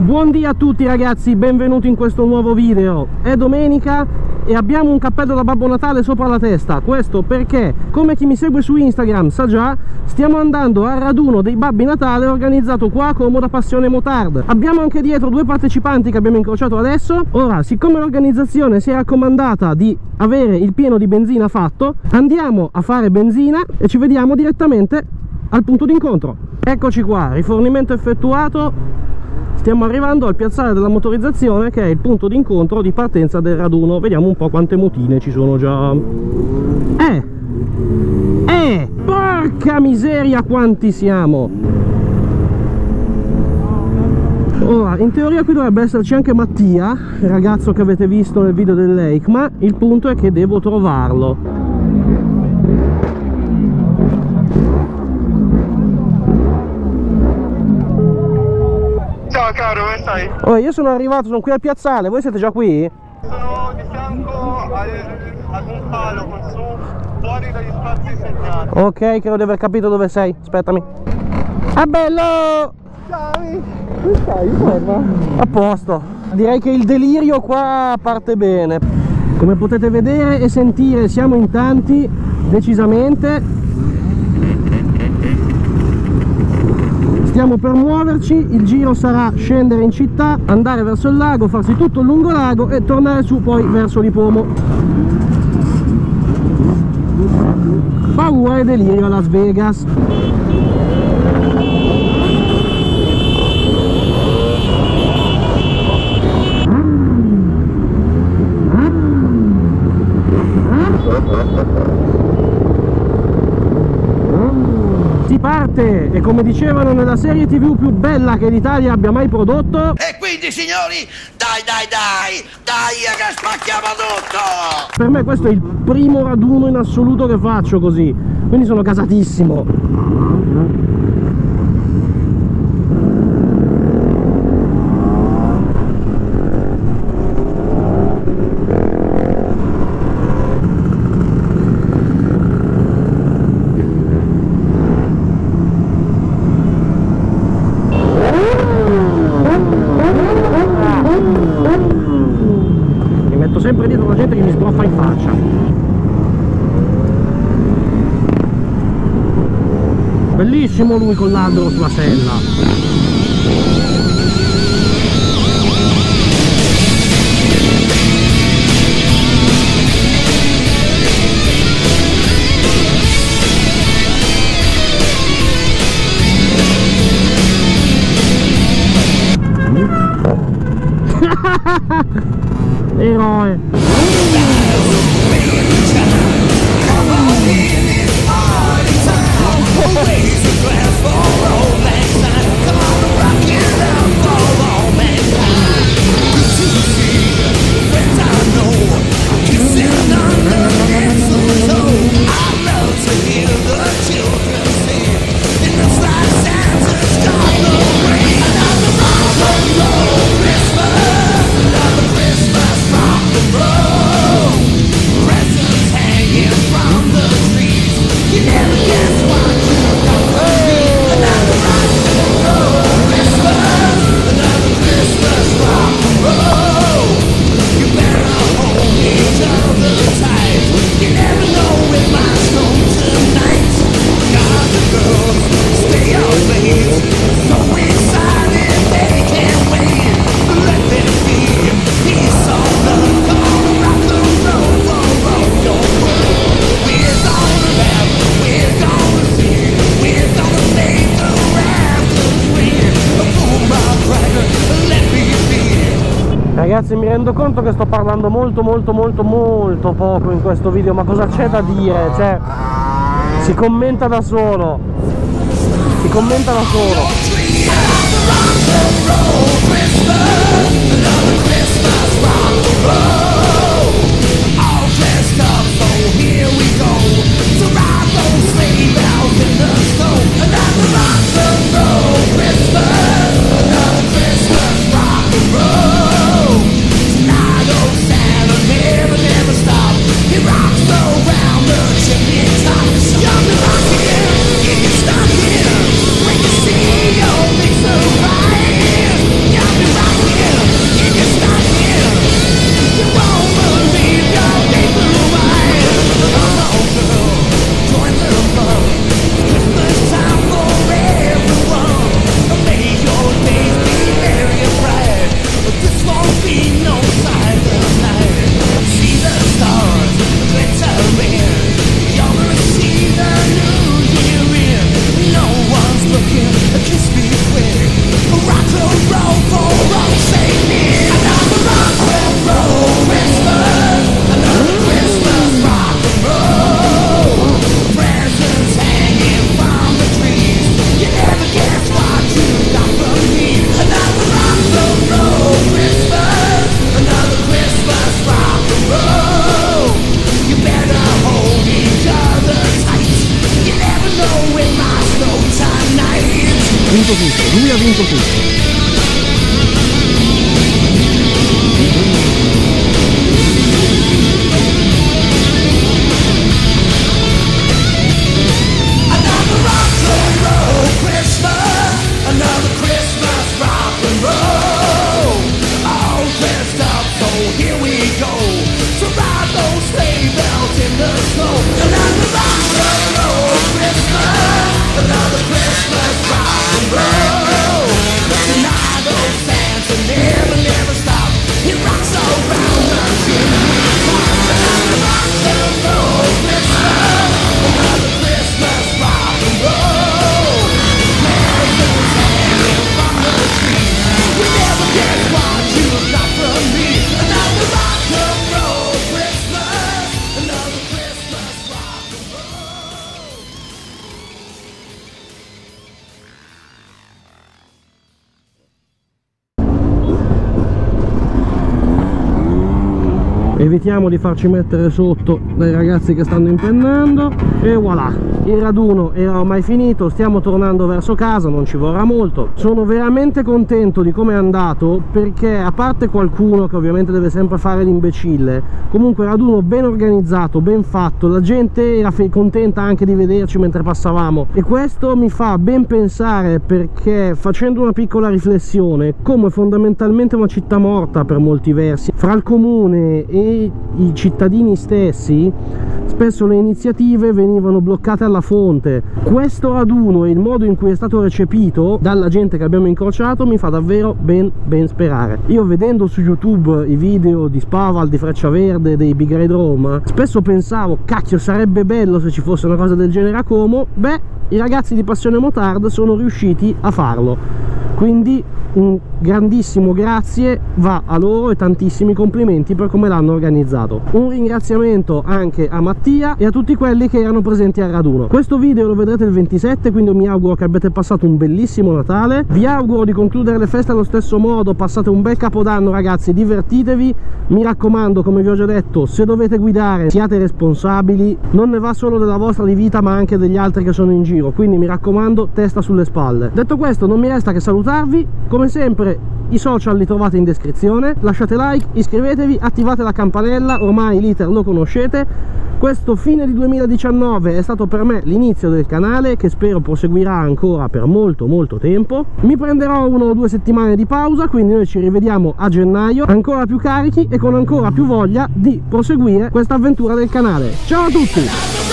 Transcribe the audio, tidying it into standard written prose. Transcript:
Buondì a tutti ragazzi, benvenuti in questo nuovo video. È domenica e abbiamo un cappello da Babbo Natale sopra la testa. Questo perché, come chi mi segue su Instagram sa già, stiamo andando al raduno dei Babbi Natale organizzato qua a Como da Passione Motard. Abbiamo anche dietro due partecipanti che abbiamo incrociato adesso. Ora, siccome l'organizzazione si è raccomandata di avere il pieno di benzina fatto, andiamo a fare benzina e ci vediamo direttamente al punto d'incontro. Eccoci qua, rifornimento effettuato. Stiamo arrivando al piazzale della motorizzazione, che è il punto d'incontro di partenza del raduno. Vediamo un po' quante motine ci sono già. Porca miseria quanti siamo! Ora, in teoria qui dovrebbe esserci anche Mattia, il ragazzo che avete visto nel video del Lake, ma il punto è che devo trovarlo. Ciao caro, come stai? Oh, io sono arrivato, sono qui al piazzale, voi siete già qui? Sono di fianco ad un palo con su fuori dagli spazi segnati. Ok, credo di aver capito dove sei, aspettami. Ah bello! Ciao, come stai? Forma? A posto. Direi che il delirio qua parte bene. Come potete vedere e sentire siamo in tanti, decisamente. Stiamo per muoverci, il giro sarà scendere in città, andare verso il lago, farsi tutto il lungolago e tornare su poi verso Lipomo. Paura e delirio a Las Vegas. Si parte e, come dicevano, nella serie TV più bella che l'Italia abbia mai prodotto. E quindi signori, dai che spacchiamo tutto! Per me questo è il primo raduno in assoluto che faccio così, quindi sono gasatissimo. Sempre dietro la gente che mi sbroffa in faccia. Bellissimo lui con l'albero sulla sella. Eroe. Ragazzi, mi rendo conto che sto parlando molto poco in questo video, ma cosa c'è da dire? Cioè, si commenta da solo. Si commenta da solo. Stuck in, when you see your mix of vinto tutto, lui ha vinto tutto. Evitiamo di farci mettere sotto dai ragazzi che stanno impennando e voilà, il raduno era ormai finito, stiamo tornando verso casa, non ci vorrà molto. Sono veramente contento di come è andato, perché a parte qualcuno che ovviamente deve sempre fare l'imbecille, comunque raduno ben organizzato, ben fatto, la gente era contenta anche di vederci mentre passavamo, e questo mi fa ben pensare, perché facendo una piccola riflessione, come fondamentalmente una città morta per molti versi, fra il comune e i cittadini stessi, spesso le iniziative venivano bloccate alla fonte. Questo raduno e il modo in cui è stato recepito dalla gente che abbiamo incrociato mi fa davvero ben sperare. Io, vedendo su YouTube i video di Spaval, di Frecciaverde, dei Big Red Rome, spesso pensavo, cacchio, sarebbe bello se ci fosse una cosa del genere a Como. Beh, i ragazzi di Passione Motard sono riusciti a farlo, quindi un grandissimo grazie va a loro e tantissimi complimenti per come l'hanno organizzato. Un ringraziamento anche a Mattia e a tutti quelli che erano presenti al raduno. Questo video lo vedrete il 27, quindi mi auguro che abbiate passato un bellissimo Natale, vi auguro di concludere le feste allo stesso modo, passate un bel Capodanno ragazzi, divertitevi, mi raccomando, come vi ho già detto, se dovete guidare siate responsabili, non ne va solo della vostra di vita ma anche degli altri che sono in giro, quindi mi raccomando, testa sulle spalle. Detto questo, non mi resta che salutarvi, come sempre i social li trovate in descrizione, lasciate like, iscrivetevi, attivate la campanella, ormai l'iter lo conoscete. Questo fine di 2019 è stato per me l'inizio del canale, che spero proseguirà ancora per molto tempo. Mi prenderò 1 o 2 settimane di pausa, quindi noi ci rivediamo a gennaio ancora più carichi e con ancora più voglia di proseguire questa avventura del canale. Ciao a tutti!